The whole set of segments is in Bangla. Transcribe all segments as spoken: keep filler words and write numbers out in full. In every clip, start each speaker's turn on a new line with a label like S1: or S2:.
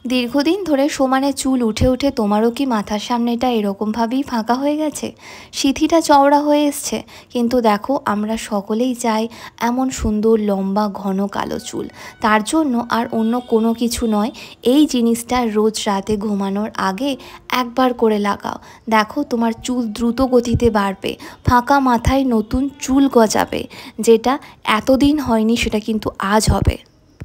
S1: দীর্ঘদিন ধরে সমানে চুল উঠে উঠে তোমারও কি মাথার সামনেটা এরকমভাবেই ফাঁকা হয়ে গেছে, সিঁথিটা চওড়া হয়ে এসছে? কিন্তু দেখো, আমরা সকলেই চাই এমন সুন্দর লম্বা ঘন কালো চুল। তার জন্য আর অন্য কোনো কিছু নয়, এই জিনিসটা রোজ রাতে ঘুমানোর আগে একবার করে লাগাও। দেখো, তোমার চুল দ্রুত গতিতে বাড়বে, ফাঁকা মাথায় নতুন চুল গজাবে। যেটা এতদিন হয়নি সেটা কিন্তু আজ হবে।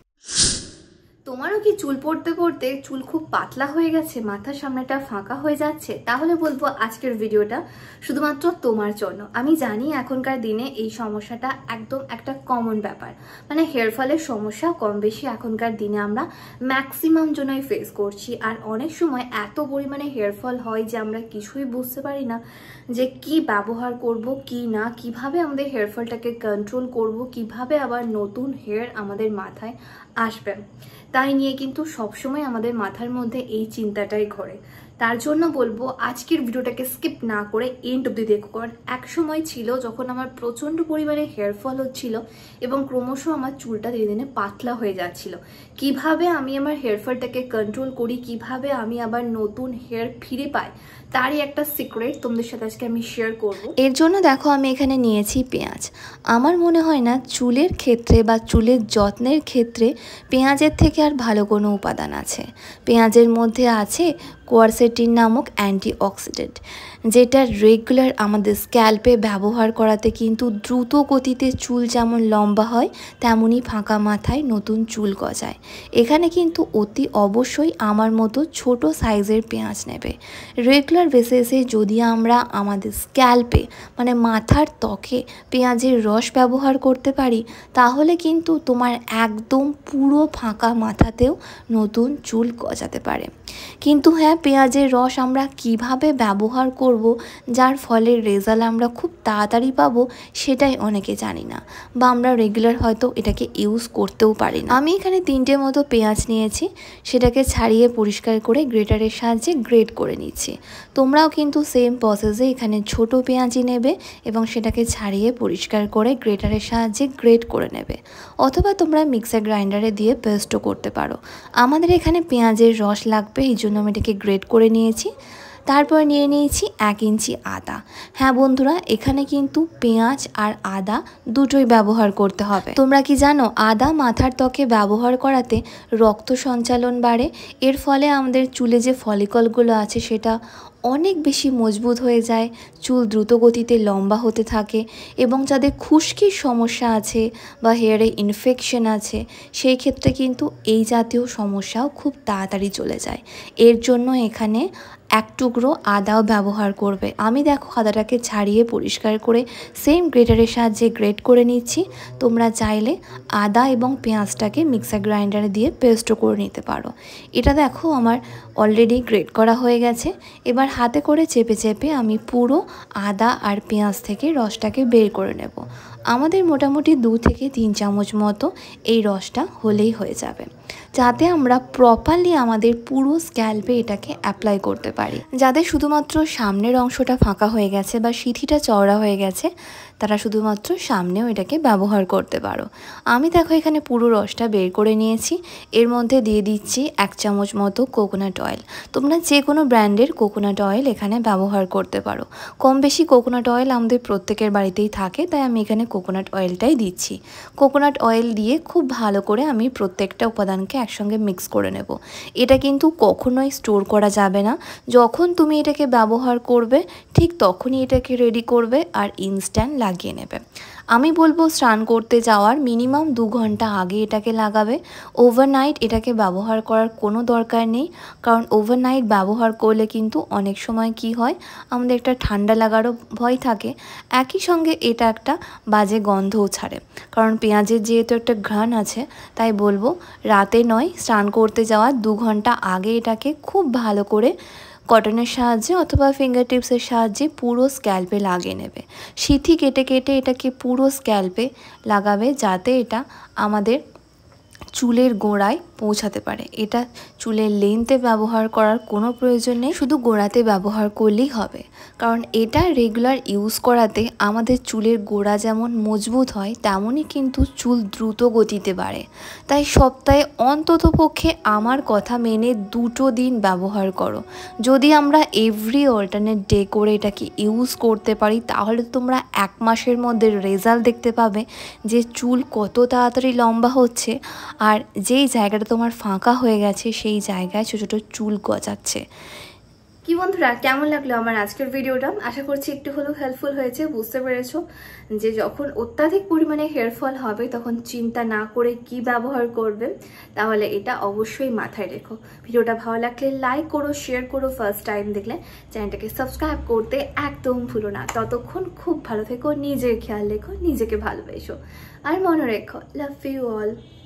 S1: তোমারও কি চুল পড়তে পড়তে চুল খুব পাতলা হয়ে গেছে, মাথার সামনেটা ফাঁকা হয়ে যাচ্ছে? তাহলে বলবো আজকের ভিডিওটা শুধুমাত্র তোমার জন্য। আমি জানি এখনকার দিনে এই সমস্যাটা একদম একটা কমন ব্যাপার, মানে হেয়ার ফলের সমস্যা কম বেশি এখনকার দিনে আমরা ম্যাক্সিমাম জনই ফেস করছি। আর অনেক সময় এত পরিমাণে হেয়ার ফল হয় যে আমরা কিছুই বুঝতে পারি না যে কি ব্যবহার করব কি না, কিভাবে আমাদের হেয়ার ফলটাকে কন্ট্রোল করব, কিভাবে আবার নতুন হেয়ার আমাদের মাথায় আসবে। তাই নিয়ে কিন্তু সবসময় আমাদের মাথার মধ্যে এই চিন্তাটাই ঘোরে। তার জন্য বলবো আজকের ভিডিওটাকে স্কিপ না করে এন্ড অব্দি দেখো। কারণ এক সময় ছিল যখন আমার প্রচণ্ড পরিমাণে হেয়ার ফল হচ্ছিল এবং ক্রমশ আমার চুলটা ধীরে ধীরে পাতলা হয়ে যাচ্ছিল। কিভাবে আমি আমার হেয়ার ফলটাকে কন্ট্রোল করি, কিভাবে আমি আবার নতুন হেয়ার ফিরে পাই, তারই একটা সিক্রেট তোমাদের সাথে আজকে আমি শেয়ার করব। এর জন্য দেখো, আমি এখানে নিয়েছি পেঁয়াজ। আমার মনে হয় না চুলের ক্ষেত্রে বা চুলের যত্নের ক্ষেত্রে পেঁয়াজের থেকে আর ভালো কোনো উপাদান আছে। পেঁয়াজের মধ্যে আছে কোয়ারসেটিন নামক অ্যান্টিঅক্সিডেন্ট, যেটা রেগুলার আমাদের স্ক্যাল্পে ব্যবহার করাতে কিন্তু দ্রুত গতিতে চুল যেমন লম্বা হয় তেমনই ফাঁকা মাথায় নতুন চুল গজায়। এখানে কিন্তু অতি অবশ্যই আমার মতো ছোট সাইজের পেঁয়াজ নেবে। রেগুলার বেসিসে যদি আমরা আমাদের স্ক্যাল্পে মানে মাথার ত্বকে পেঁয়াজের রস ব্যবহার করতে পারি, তাহলে কিন্তু তোমার একদম পুরো ফাঁকা মাথাতেও নতুন চুল গজাতে পারে। কিন্তু হ্যাঁ, পেঁয়াজের রস আমরা কিভাবে ব্যবহার করব যার ফলে রেজাল্ট আমরা খুব তাড়াতাড়ি পাবো, সেটাই অনেকে জানি না, বা আমরা রেগুলার হয়তো এটাকে ইউজ করতেও পারি না। আমি এখানে তিনটে মতো পেঁয়াজ নিয়েছি, সেটাকে ছাড়িয়ে পরিষ্কার করে গ্রেটারের সাহায্যে গ্রেট করে নিচ্ছি। তোমরাও কিন্তু সেম প্রসেসে এখানে ছোট পেঁয়াজই নেবে এবং সেটাকে ছাড়িয়ে পরিষ্কার করে গ্রেটারের সাহায্যে গ্রেট করে নেবে, অথবা তোমরা মিক্সার গ্রাইন্ডারে দিয়ে পেস্টও করতে পারো। আমাদের এখানে পেঁয়াজের রস লাগবে, এই জন্য আমি এটাকে গ্রেট করে নিয়েছি। তারপর নিয়ে নিয়েছি এক ইঞ্চি আদা। হ্যাঁ বন্ধুরা, এখানে কিন্তু পেঁয়াজ আর আদা দুটোই ব্যবহার করতে হবে। তোমরা কি জানো, আদা মাথার ত্বকে ব্যবহার করাতে রক্ত সঞ্চালন বাড়ে। এর ফলে আমাদের চুলে যে ফলিকলগুলো আছে সেটা অনেক বেশি মজবুত হয়ে যায়, চুল দ্রুত গতিতে লম্বা হতে থাকে, এবং যাদের খুশকির সমস্যা আছে বা হেয়ারে ইনফেকশন আছে, সেই ক্ষেত্রে কিন্তু এই জাতীয় সমস্যাও খুব তাড়াতাড়ি চলে যায়। এর জন্য এখানে এক টুকরো আদাও ব্যবহার করবে। আমি দেখো আদাটাকে ছাড়িয়ে পরিষ্কার করে সেম গ্রেটারের সাহায্যে গ্রেট করে নিচ্ছি। তোমরা চাইলে আদা এবং পেঁয়াজটাকে মিক্সার গ্রাইন্ডারে দিয়ে পেস্টও করে নিতে পারো। এটা দেখো আমার অলরেডি গ্রেট করা হয়ে গেছে। এবার হাতে করে চেপে চেপে আমি পুরো আদা আর পেঁয়াজ থেকে রসটাকে বের করে নেব। আমাদের মোটামুটি দু থেকে তিন চামচ মতো এই রসটা হলেই হয়ে যাবে, যাতে আমরা প্রপারলি আমাদের পুরো স্ক্যাল্পে এটাকে অ্যাপ্লাই করতে পারি। যাদের শুধুমাত্র সামনের অংশটা ফাঁকা হয়ে গেছে বা সিঁথিটা চওড়া হয়ে গেছে, তারা শুধুমাত্র সামনেও এটাকে ব্যবহার করতে পারো। আমি দেখো এখানে পুরো রসটা বের করে নিয়েছি। এর মধ্যে দিয়ে দিচ্ছি এক চামচ মতো কোকোনাট অয়েল। তোমরা যে কোনো ব্র্যান্ডের কোকোনাট অয়েল এখানে ব্যবহার করতে পারো। কম বেশি কোকোনাট অয়েল আমাদের প্রত্যেকের বাড়িতেই থাকে, তাই আমি এখানে কোকোনাট অয়েলটাই দিচ্ছি। কোকোনাট অয়েল দিয়ে খুব ভালো করে আমি প্রত্যেকটা উপাদানকে একসঙ্গে মিক্স করে নেব। এটা কিন্তু কখনোই স্টোর করা যাবে না। যখন তুমি এটাকে ব্যবহার করবে ঠিক তখনই এটাকে রেডি করবে আর ইনস্ট্যান্ট লাগিয়ে নেবে। আমি বলবো স্নান করতে যাওয়ার মিনিমাম দু ঘন্টা আগে এটাকে লাগাবে। ওভারনাইট এটাকে ব্যবহার করার কোনো দরকার নেই, কারণ ওভারনাইট ব্যবহার করলে কিন্তু অনেক সময় কি হয়, আমাদের একটা ঠান্ডা লাগারও ভয় থাকে। একই সঙ্গে এটা একটা বাজে গন্ধও ছাড়ে, কারণ পেঁয়াজের যেহেতু একটা ঘ্রাণ আছে। তাই বলবো রাতে নয়, স্নান করতে যাওয়ার দু ঘন্টা আগে এটাকে খুব ভালো করে কটনের সাহায্যে অথবা ফিঙ্গার টিপসের সাহায্যে পুরো স্ক্যাল্পে লাগিয়ে নেবে। সিঁথি কেটে কেটে এটাকে পুরো স্ক্যাল্পে লাগাবে, যাতে এটা আমাদের চুলের গোড়ায়
S2: পৌঁছাতে পারে। এটা চুলের লেন্থে ব্যবহার করার কোনো প্রয়োজন নেই, শুধু গোড়াতে ব্যবহার করলেই হবে। কারণ এটা রেগুলার ইউজ করাতে আমাদের চুলের গোড়া যেমন মজবুত হয় তেমনই কিন্তু চুল দ্রুত গতিতে বাড়ে। তাই সপ্তাহে অন্তত পক্ষে আমার কথা মেনে দুটো দিন ব্যবহার করো। যদি আমরা এভরি অল্টারনেট ডে করে এটাকে ইউজ করতে পারি তাহলে তোমরা এক মাসের মধ্যে রেজাল্ট দেখতে পাবে যে চুল কত তাড়াতাড়ি লম্বা হচ্ছে আর যেই জায়গাটা তোমার ফাঁকা হয়ে গেছে সেই জায়গায় ছোটো ছোটো চুল গজাচ্ছে।
S1: কি বন্ধুরা, কেমন লাগলো আমার আজকের ভিডিওটা? আশা করছি একটু হলেও হেল্পফুল হয়েছে। বুঝতে পেরেছো যে যখন অত্যাধিক পরিমাণে হেয়ার ফল হবে তখন চিন্তা না করে কি ব্যবহার করবে, তাহলে এটা অবশ্যই মাথায় রেখো। ভিডিওটা ভালো লাগলে লাইক করো, শেয়ার করো, ফার্স্ট টাইম দেখলে চ্যানেলটাকে সাবস্ক্রাইব করতে একদম ভুলো না। ততক্ষণ খুব ভালো থেকো, নিজের খেয়াল রেখো, নিজেকে ভালোবেসো আর মনে রেখো, লাভ ইউ অল।